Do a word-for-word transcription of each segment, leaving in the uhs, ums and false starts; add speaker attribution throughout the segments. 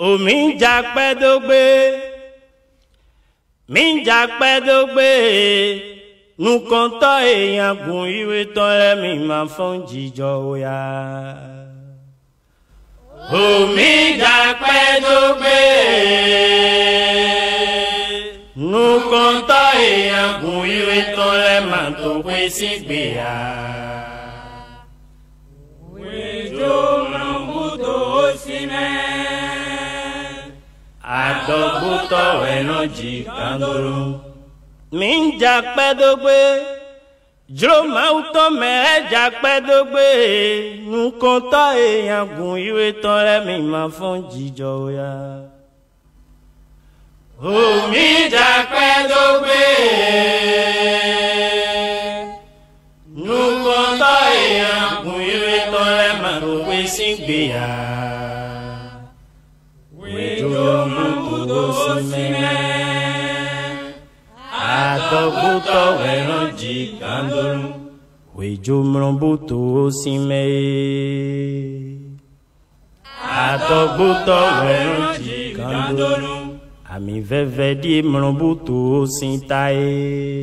Speaker 1: omi ń jà pẹ́dógbé mi ń jà pẹ́dógbé nùkan tọ́ èèyàn gùn ìwé tán lẹ́mí máa fọ́n jíjọ òyà. omi ń jà pẹ́dógbé nùkan tọ́ èèyàn gùn ìwé tán lẹ́mà tó pé sígbéyà. wíjọ́ máa ń bùtò ó sí mẹ́. Adọ́gbótọ̀ ẹ̀nà jì kàndóró. Mi ń jà pẹ́dógbé, jùlọ máa ń tọ́ mẹ́rẹ́ jà pẹ́dógbé. Nùkan tọ́ èèyàn gùn ìwé tán lẹ́mí máa fọ́n jíjọ ya. Omi jà pẹ́dógbé, nùkan tọ́ èèyàn gùn ìwé tán lẹ́mí máa tó pé sígbéyà. Adọ́gbótọ̀ ẹ̀nà jì kàndóró. Wèjò mìírànbótò símẹ́. Adọ́gbótọ̀ ẹ̀nà jì kàndóró. Àmì vẹ́vẹ́ dí mìírànbótò síntáyé.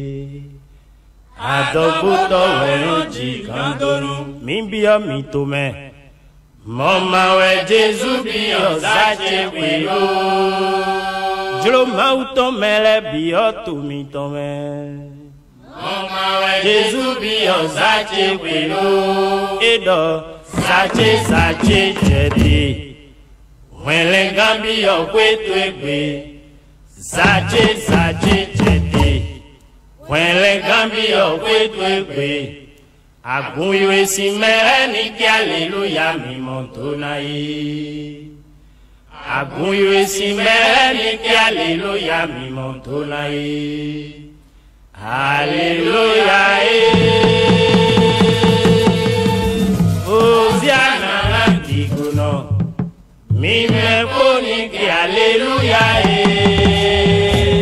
Speaker 1: Adọ́gbótọ̀ ẹ̀nà jì kàndóró. Mi bí ọ mi tó mẹ́. Mama we Jésus bí ọ̀sá jẹ́ wèlò. Jùlọ máa ń tọ́ mẹ́lẹ́ bí ọ́ tó mi tọ́ mẹ́. Mama we Jésus bí ọ̀sá jẹ́ wèlò. Édọ̀ sàjẹ́ sàjẹ́ jẹ̀dẹ̀. Wẹ̀lẹ̀ gán bí ọ̀pẹ́ tó ẹgbẹ́. Sàjẹ́ sàjẹ́ jẹ̀dẹ̀. Wẹ̀lẹ̀ gán bí ọ̀pẹ́ tó ẹgbẹ́. Àgùn ìwé sí mẹ́rẹ́ ní kí aleluya mímọ́ tó náyé. Àgùn ìwé sí mẹ́rẹ́ ní kí aleluya mímọ́ tó náyé. Aleluya ee. Hosiana dìgbònà. Mímẹ́ kó ní kí aleluya ee.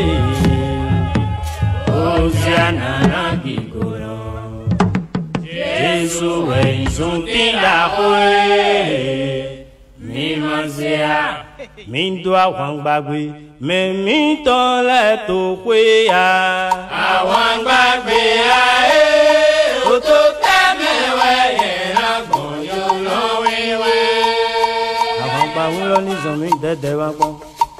Speaker 1: Hosiana dìgbònà. Jésus est un tindahoué, mi manzea, mi doa wangbagwe, me mi tole to kwea. A wangbagwe a e, oto teme we na gonyo lo wewe. A wangbagwe lo ni zomi dede wangbon.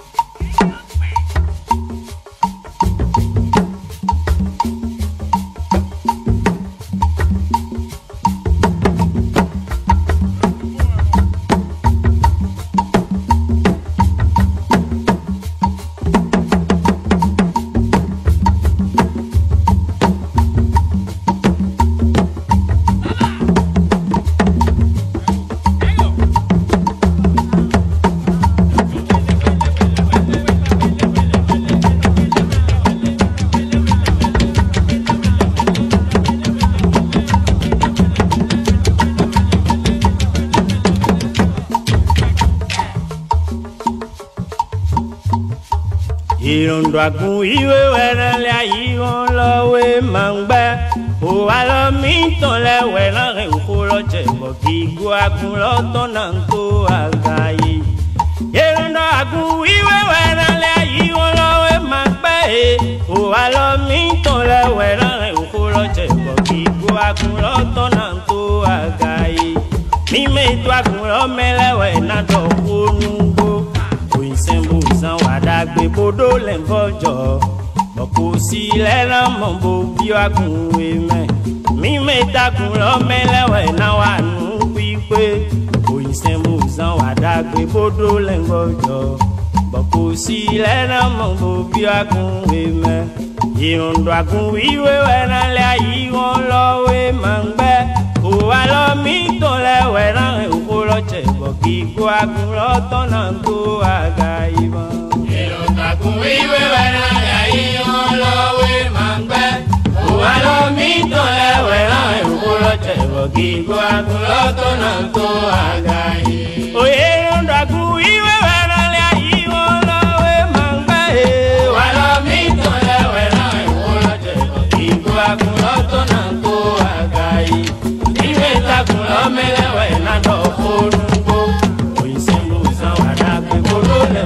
Speaker 1: Ìrùndò àgùn ìwé wẹ̀rẹ̀ lé ayé wọn lọ́wọ́ máa ń gbẹ́. Òwà lọ mí tán lẹ́wẹ̀ láàrin òkú lọ́jẹ̀ bọ̀ kí igbó àgùn lọ́tọ̀ náà ń tó àgbáyé. Ìrùndò àgùn ìwé wẹ̀rẹ̀ lé ayé wọn lọ́wọ́ máa ń gbẹ́. Òwà lọ mí tán lẹ́wẹ̀ láàrin òkú lọ́jẹ̀ bọ̀ kí igbó àgùn lọ́tọ̀ náà ń tó àgbáyé. Mímẹ́ ètò àgùn lọ́mẹ́lẹ́wẹ̀ náà dọ̀kú nùgbò. Ìsẹ̀mbù san wàdàgbé bodò lẹ́nfọ̀jọ́ bọ̀kú sí lẹ́nà mọ̀bò bí wàgùn wẹ̀mẹ̀ mímẹ́ ìtàkùn lọ́mẹ́lẹ́wẹ̀ náà wà nù pípé. Ìsẹ̀mbù san wàdàgbé bodò lẹ́nfọ̀jọ́ bọ̀kú sí lẹ́nà mọ̀bò bí wàgùn wẹ̀mẹ̀. Ìrùndò àgùn wíwé wẹ̀nà lẹ́ ayé wọn lọ́wọ́ máa ń gbẹ́. Òwà lọ mí tó lẹ́wẹ̀ náà òkú lọ́jẹ̀ bọ̀ kí igbó àgùn lọ́tọ̀ náà tó àga ìbọn. Ìrùndò àgùn wíwé wẹ̀nà lẹ́ ayé wọn lọ́wọ́ máa ń gbẹ́. Òwà lọ mí tó lẹ́wẹ̀ náà òkú lọ́jẹ̀ bọ̀ kí igbó àgùn lọ́tọ̀ náà tó àga ìbọn. Òye ìrùndò àgùn wíwé wẹ̀nà lẹ́ ayé wọn lọ́wọ́ máa ń gbẹ́. Òwà lọ mí tó lẹ́wẹ̀ náà òkú lọ́jẹ̀ bọ̀ kí igbó àgùn lọ́tọ̀ náà tó àga ìbọn. Mẹ́lẹ́wẹ̀ náà dọ̀ fórúgbó. Òyìnbó san wàdà pé kóró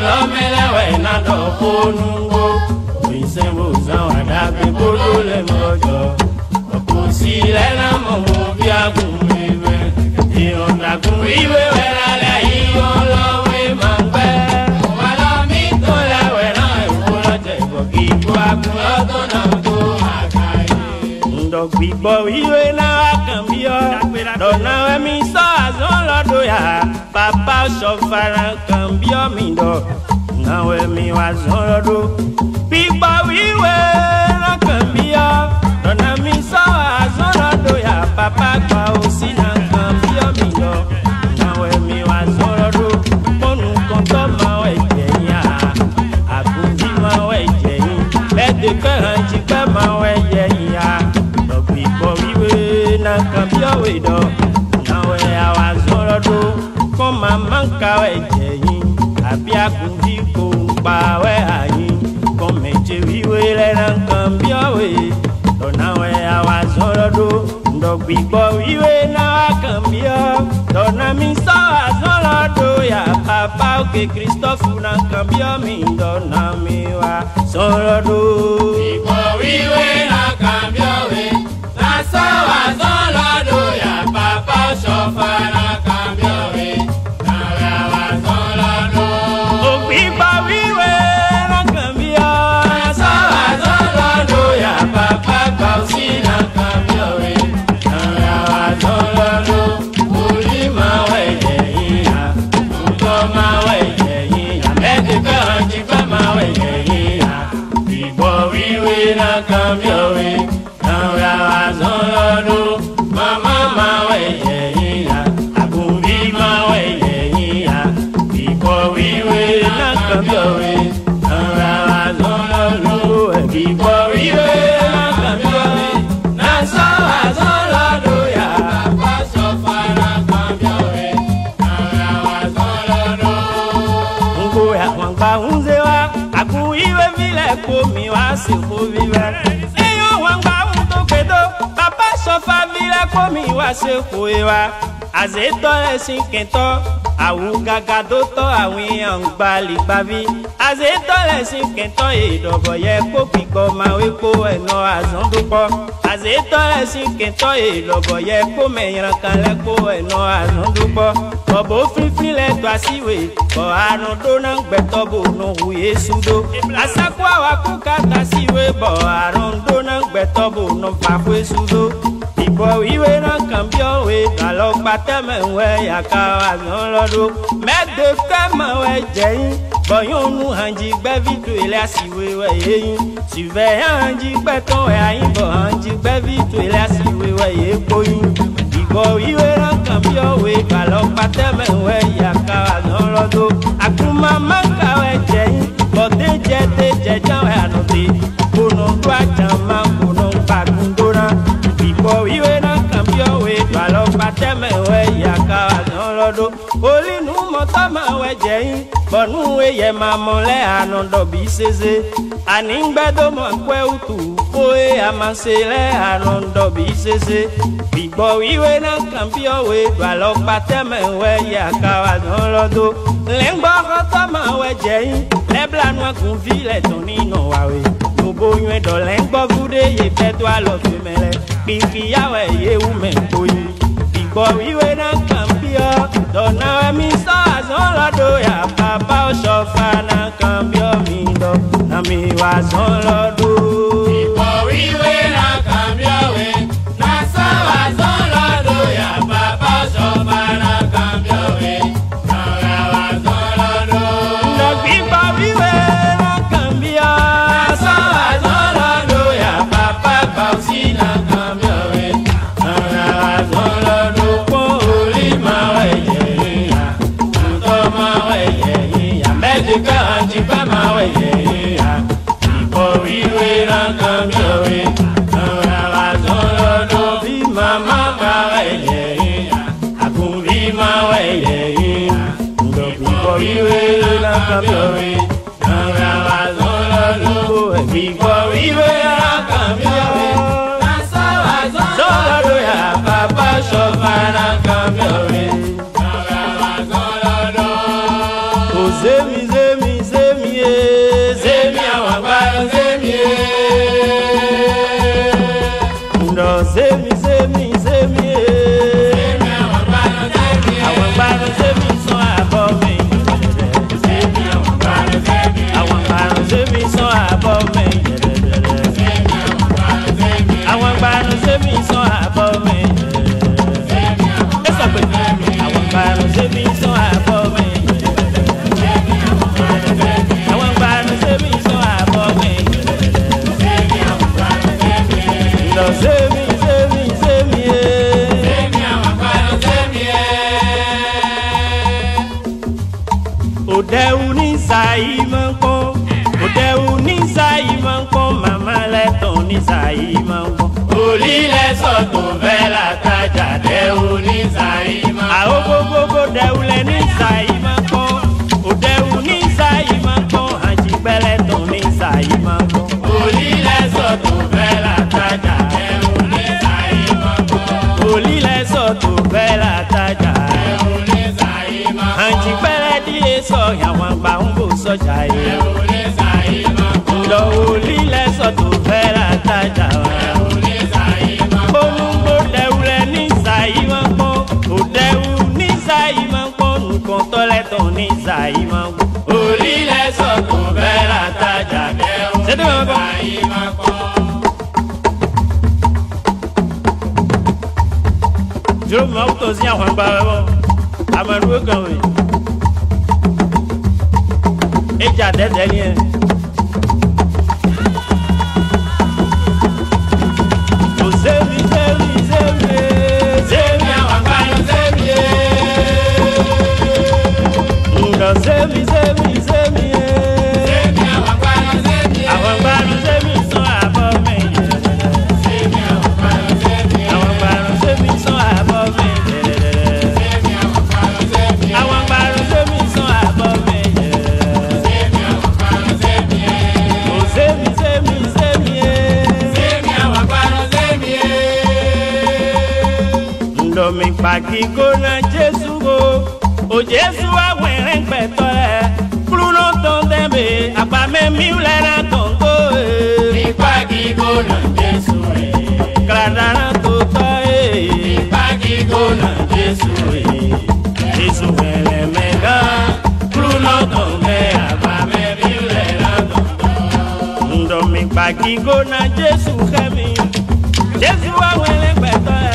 Speaker 1: melewe na do ponungo Wisembo zawada pe bolo le mojo Oposi le na momo bi agunwe Ti onda kunwe wera le iyo lowe mangbe Wala mi to le wera ulo je go ki kwa kulo na to akaye Ndo bibo wiwe na akambio Dona we mi so azolo do ya Papa sofara kambio mi do Na we mi wazolo do Bibo wiwe na kambio Dona mi so azolo do ya Papa kwa usi na kambio mi do Na we mi wazolo do Monu konto ma we jenya Akundi ma we jenya Bede karanji kwa ma we jenya Do bibo wiwe na kambio we do Koma manka we jeyin abia kundi ko pa we ayin kome je wiwe le nan kambia we do na we awazoro do ndo gbigbo wiwe na kambia do na mi so azoro do ya papa ke Christophe na kambia mi do na mi wa soro do gbigbo wiwe na kambia we na so azoro do ya papa sofa na Cambio we, now I mama ma way ya, abundi ma way ya, before we will not cambio we, now I don't before we will not cambio we, now so I don't know ya, papa so far not cambio we, now I don't know. Ungo ya wangba unzewa, aku iwe vile komi wa siku vive. Sofa vile komi wa se koewa azeto le sinkento awu gagado to awi angbali bavi azeto le sinkento e dogo ye ko piko mawe ko eno azonduko azeto le sinkento e dogo ye ko meyan kan le ko eno azonduko bobo fifi le to asiwe ko anu do na gbeto bo no hu yesudo asakwa wa ku kata siwe bo anu do na gbeto bo no fa ku yesudo Ibo iwe na kambio we Galo pate me we yaka azonlodo Mede kama we jeyin Boyon nu hanji gbe vitu ile asiwe we yeyin Sive hanji gbe ton we ayin Bo hanji gbe vitu ile asiwe we ye koyin Ibo iwe na kambio we Galo pate me we yaka azonlodo Akuma manka we jeyin Bode jete jejan we anote Kono dwa jama kono bagundona Ibo iwe na kambio we Balo pate me we yaka azonlodo Oli nu mota ma we jeyin Bonu we ye mamole anondo biseze Aningbedo mo kwe utu Oe amasele anondo biseze Ibo iwe na kambio we Balo pate me we yaka azonlodo Lengbo kota ma we jeyin Lebla nwa kunvile tonino wawe Nubo ywe do lengbo vude ye pedwa lo femele Pinki yawe ye ume koyi Ibo iwe na kambio Dona we mi so azonlodo ya Papa o sofa na kambio mi do Na mi wa azonlodo Ibo iwe na kambio we Na so azonlodo ya Papa o sofa na kambio we Na wa azonlodo No ibo iwe na kambio Na so azonlodo ya Papa bausi na kambio we Na wa azonlodo Poli ma we ye ya Uto ma we ye ya Medika anji pa ma we ye ya Ibo iwe na kambio we Na wa azonlodo Bi mama ma we ye ya Akundi ma we ye ya Ndo ibo iwe na kambio we Na wa azonlodo Ibo iwe na kambio we Na so azonlodo ya Papa sofa na kambio we Na wa azonlodo Ozemi zemi Ndo zemi zemi zemi àwọn gbàrún zemi sọ àbọ̀ mi àwọn gbàrún zemi sọ àbọ̀ mi àwọn gbàrún zemi sọ àbọ̀ mi ẹ sọ pé àwọn gbàrún zemi sọ àbọ̀ mi àwọn gbàrún zemi sọ àbọ̀ mi Ndo zemi zemi zemi Odeu ni sai manko, Odeu ni sai manko, mama le ton ni sai manko. Oli le soto vela taja, Deu ni sai manko. A ogo go go Deu le ni sai manko, Odeu ni sai manko, hanji bele ton ni sai manko. Oli le soto vela taja, Deu ni sai manko. Oli le soto vela taja, Deu ni sai manko. Hanji bele so yawan gba un bo soja e Ndo oli le so to fera taja wa Olumbo deule ni sai man ko O deu ni sai man ko Nkan to le ton ni sai man ko Oli le so to fera taja Se de man ko Jo ma auto zia wan ba bo Amanu kan we Eja dede ni e O zemi zemi zemi Zemi awan gbanu zemi e Ndo zemi zemi zemi e Zemi awan gbanu zemi e Awan gbanu zemi so abo me Zemi awan gbanu zemi e Awan gbanu zemi so abo me Zemi awan gbanu zemi e Awan gbanu zemi so abo me Mi pagi gona Jesu go O Jesu a weren peto e Bruno ton dembe Apa me miule na tonto e Mi pagi gona Jesu e Kladana toto e Mi pagi gona Jesu e Jesu wele mega Bruno ton de Apa me miule na tonto Ndo mi pagi gona Jesu kemi Jesu a weren peto e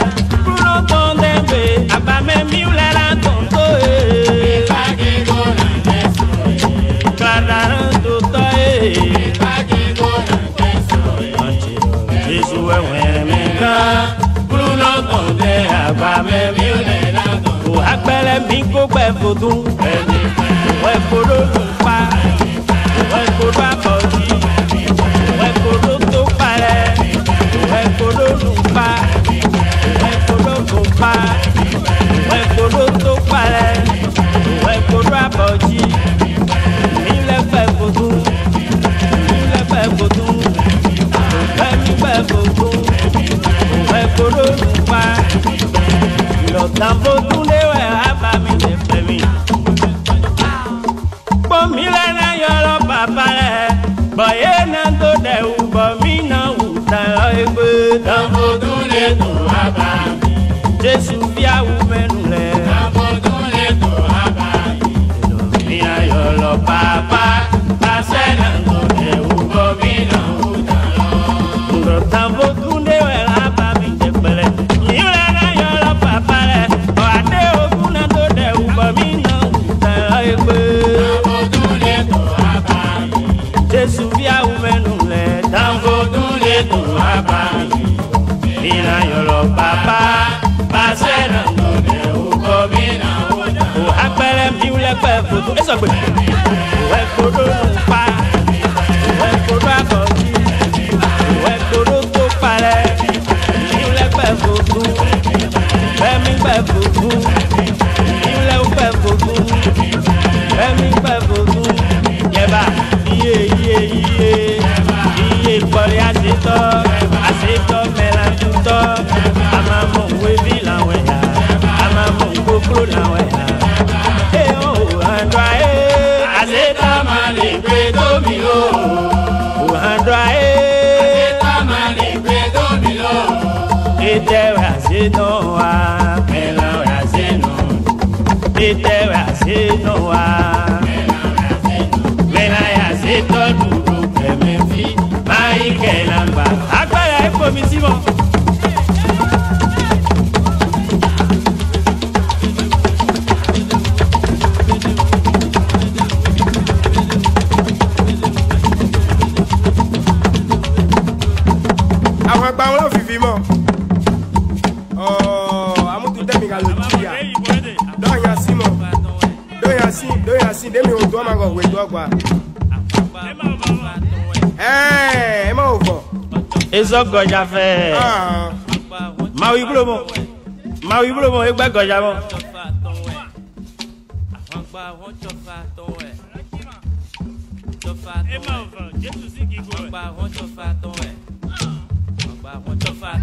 Speaker 1: Aba me miule la tonto e Pagi gona Jesu e Kladana toto e Pagi gona Jesu e Jesu e were me ka Bruno tonde aba me miule la tonto O akbele mi ko pe fodun O e kodo lumpa O e kodo apoji O e kodo to pare O e kodo lumpa O e kodo lumpa Kodo to pare, we kodo aboji, mi le fe kodo, mi le fe kodo, we mi fe kodo, we kodo nupa, lo tambo tunde we aba mi le fe mi. Bo mi le na yoro papa le, bo ye na to de u, bo mi na u ta lo egbe. Tambo tunde to aba mi, Jesu via u menu le. Yolo papa, pasena ngode ugo mina utalo. Ndo tambo kunde wela babi tepele. Yule na yolo papa le, o ade oguna ngode ugo mina utalo egbe. Tambo kunde to abayi, Jesu via umenu le. Tambo kunde to abayi, mina yolo papa, pasena ngode ugo mina utalo. O akbele mi ule pe foto, eso gbe. We kodo pa, we kodo aboji, we kodo to pare, you le pe foto, we mi pe foto, you le pe foto, we mi pe foto, yeba, iye iye iye, iye kori aseto, aseto melantuto, ama mo we vi la we ya, ama mo kokro la we ya, eh oh andwa eh. Azeta mali kweto Ete wa se no wa, ela wa se no. Ete wa se no wa, ela wa se no. Mela ya se to duro keme fi, mai ke lamba. Agbára e po mi Simon.
Speaker 2: Àwọn àgbà wọn fìfì mọ́. Ọ̀ amútúndẹ́mì kà ló jìyà. Dọ́yà sí mọ̀. Dọ́yà sí dọ́yà sí dẹ́mi ò tó ọmọ àgọ̀ òwe tó ọgbà. Ẹ́ẹ̀ ẹ má ò bọ̀.
Speaker 1: Èso gọjà fẹ́. Màá wí búrò mọ́. Màá wí búrò mọ́ ẹgbẹ́ gọjà mọ́. Ẹ máa fọ Jésù sí kí n gbọ́ ẹ̀.